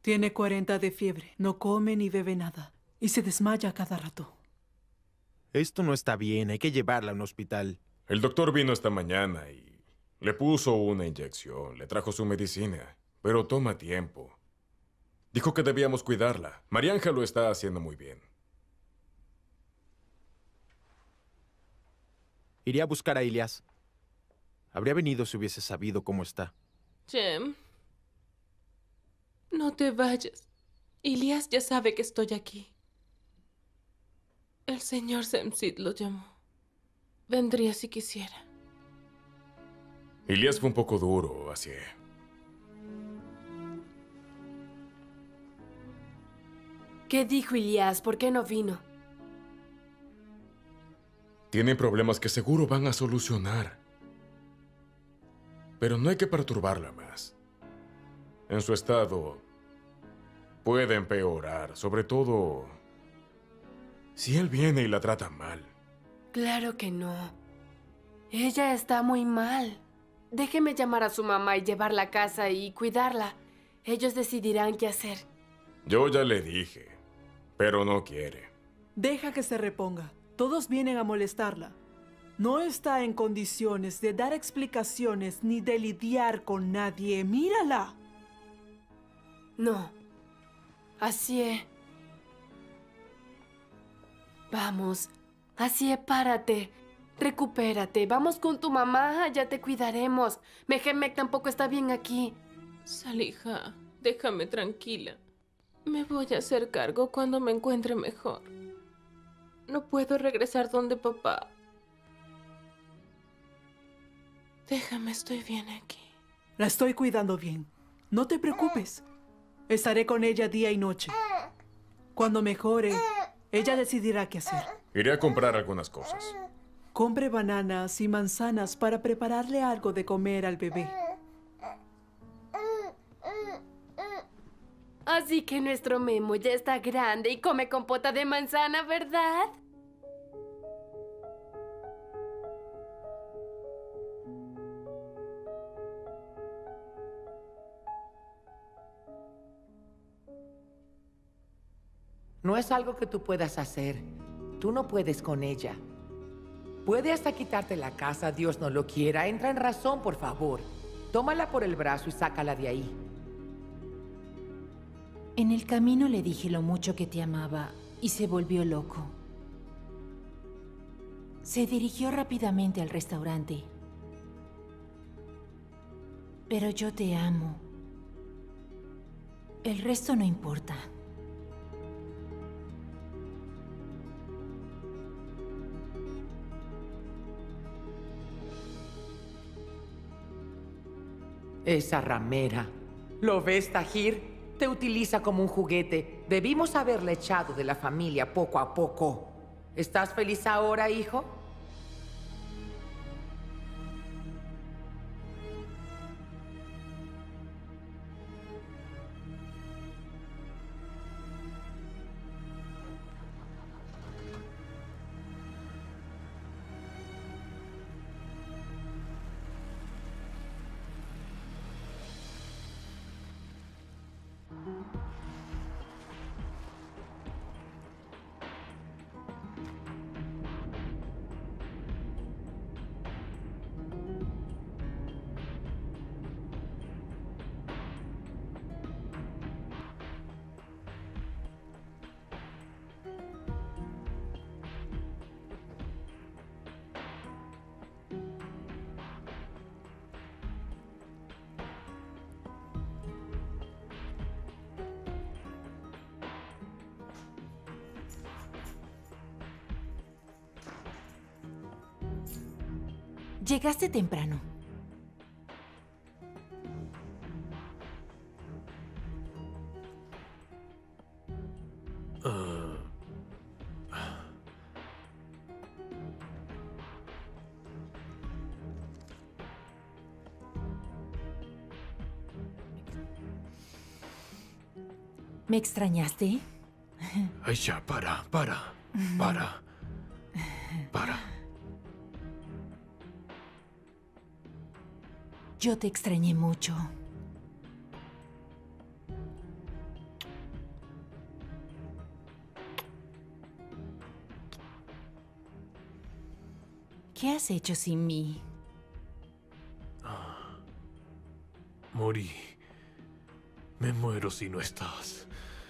Tiene 40 de fiebre, no come ni bebe nada y se desmaya cada rato. Esto no está bien, hay que llevarla a un hospital. El doctor vino esta mañana y le puso una inyección, le trajo su medicina, pero toma tiempo. Dijo que debíamos cuidarla. Marianja lo está haciendo muy bien. Iré a buscar a Ilias. Habría venido si hubiese sabido cómo está. Jem, no te vayas. Ilias ya sabe que estoy aquí. El señor Semsid lo llamó. Vendría si quisiera. Ilias fue un poco duro, así. ¿Qué dijo Ilias? ¿Por qué no vino? Tienen problemas que seguro van a solucionar. Pero no hay que perturbarla más. En su estado puede empeorar, sobre todo si él viene y la trata mal. Claro que no. Ella está muy mal. Déjeme llamar a su mamá y llevarla a casa y cuidarla. Ellos decidirán qué hacer. Yo ya le dije, pero no quiere. Deja que se reponga. Todos vienen a molestarla. No está en condiciones de dar explicaciones ni de lidiar con nadie. ¡Mírala! No. Así es. Vamos. Así es, párate. Recupérate. Vamos con tu mamá. Ya te cuidaremos. Mehmet tampoco está bien aquí. Salija, déjame tranquila. Me voy a hacer cargo cuando me encuentre mejor. No puedo regresar donde papá. Déjame, estoy bien aquí. La estoy cuidando bien. No te preocupes. Estaré con ella día y noche. Cuando mejore, ella decidirá qué hacer. Iré a comprar algunas cosas. Compre bananas y manzanas para prepararle algo de comer al bebé. Así que nuestro Memo ya está grande y come compota de manzana, ¿verdad? No es algo que tú puedas hacer. Tú no puedes con ella. Puede hasta quitarte la casa, Dios no lo quiera. Entra en razón, por favor. Tómala por el brazo y sácala de ahí. En el camino le dije lo mucho que te amaba y se volvió loco. Se dirigió rápidamente al restaurante. Pero yo te amo. El resto no importa. Esa ramera. ¿Lo ves, Tahir? Te utiliza como un juguete. Debimos haberle echado de la familia poco a poco. ¿Estás feliz ahora, hijo? Llegaste temprano. ¿Me extrañaste? Ay, ya, para. Yo te extrañé mucho. ¿Qué has hecho sin mí? Morí. Me muero si no estás.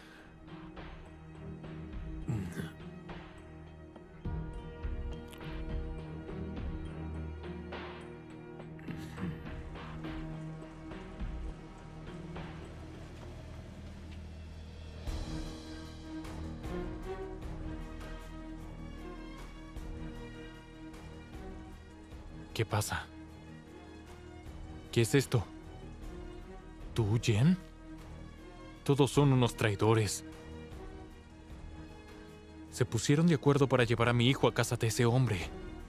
¿Qué pasa? ¿Qué es esto? ¿Tú, Jen? Todos son unos traidores. Se pusieron de acuerdo para llevar a mi hijo a casa de ese hombre.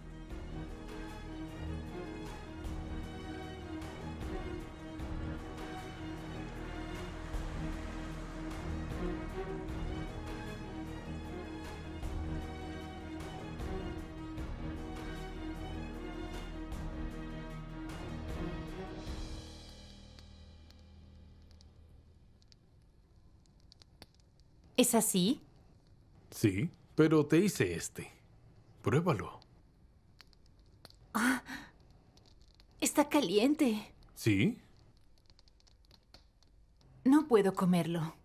¿Es así? Sí, pero te hice este. Pruébalo. Está caliente. ¿Sí? No puedo comerlo.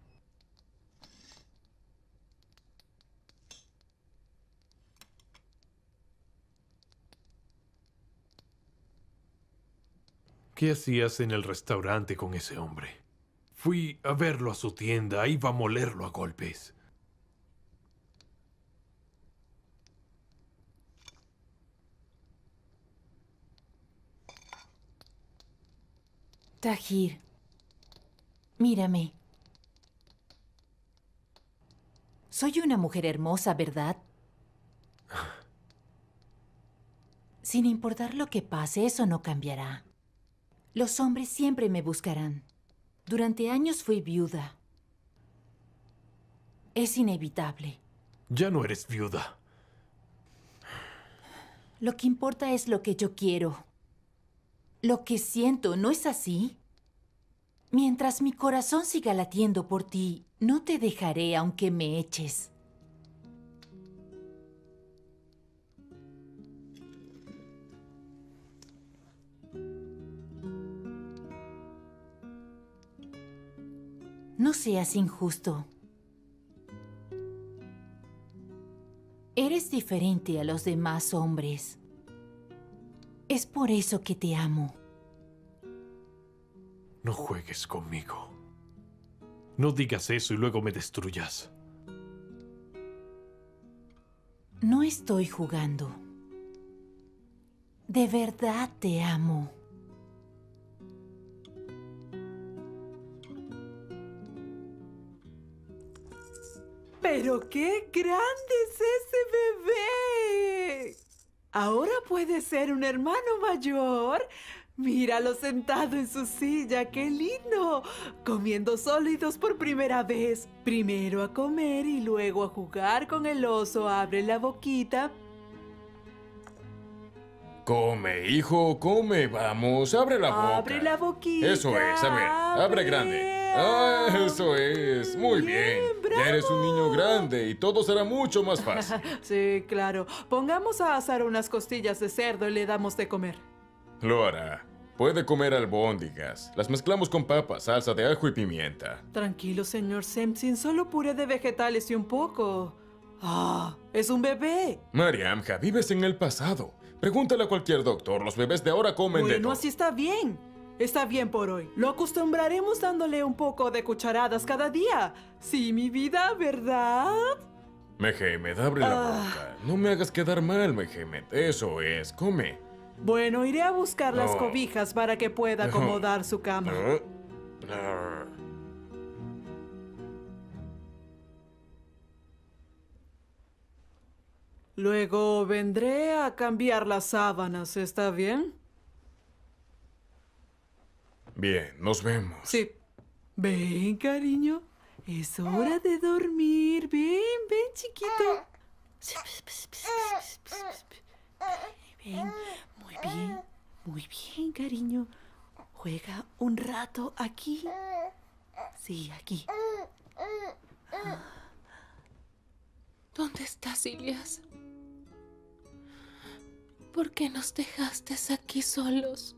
¿Qué hacías en el restaurante con ese hombre? Fui a verlo a su tienda, iba a molerlo a golpes. Tahir, mírame. Soy una mujer hermosa, ¿verdad? Sin importar lo que pase, eso no cambiará. Los hombres siempre me buscarán. Durante años fui viuda. Es inevitable. Ya no eres viuda. Lo que importa es lo que yo quiero. Lo que siento, ¿no es así? Mientras mi corazón siga latiendo por ti, no te dejaré aunque me eches. No seas injusto. Eres diferente a los demás hombres. Es por eso que te amo. No juegues conmigo. No digas eso y luego me destruyas. No estoy jugando. De verdad te amo. ¡Pero qué grande es ese bebé! Ahora puede ser un hermano mayor. Míralo sentado en su silla, ¡qué lindo! Comiendo sólidos por primera vez. Primero a comer y luego a jugar con el oso. Abre la boquita. Come, hijo, come. Vamos, abre la boca. Abre la boquita. Eso es, a ver, abre grande. Ah, eso es. Muy bien. Bravo. Ya eres un niño grande y todo será mucho más fácil. Sí, claro. Pongamos a asar unas costillas de cerdo y le damos de comer. Lo hará. Puede comer albóndigas. Las mezclamos con papas, salsa de ajo y pimienta. Tranquilo, señor Semsin. Solo puré de vegetales y un poco. ¡Ah! ¡Es un bebé! Mariamja, vives en el pasado. Pregúntale a cualquier doctor. Los bebés de ahora comen de Bueno, todo. así está bien. Está bien por hoy. Lo acostumbraremos dándole un poco de cucharadas cada día. Sí, mi vida, ¿verdad? Mehemet, abre la boca. No me hagas quedar mal, Mehemet. Eso es, come. Bueno, iré a buscar las No. cobijas para que pueda acomodar su cama. Luego vendré a cambiar las sábanas, ¿está bien? Bien, nos vemos. Sí. Ven, cariño. Es hora de dormir. Ven, ven, chiquito. Ven. Muy bien, cariño. Juega un rato aquí. Sí, aquí. ¿Dónde estás, Ilias? ¿Por qué nos dejaste aquí solos?